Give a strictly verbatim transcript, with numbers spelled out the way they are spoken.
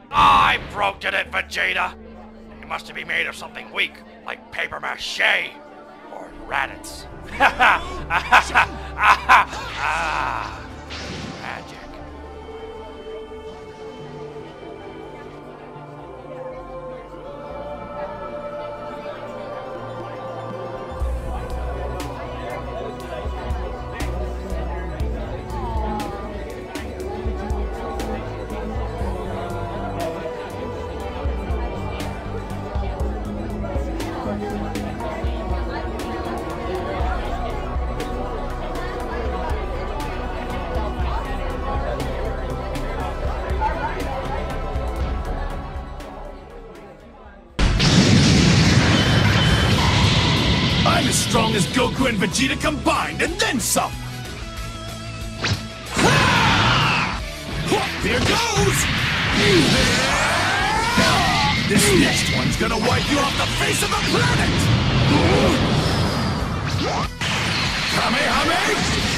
I broke it, Vegeta! It must be made of something weak, like paper mache or raditz. Ah, magic. I'm as strong as Goku and Vegeta combined, and then some! Ha! Here goes! This next one's gonna wipe you off the face of the planet! Kamehameha!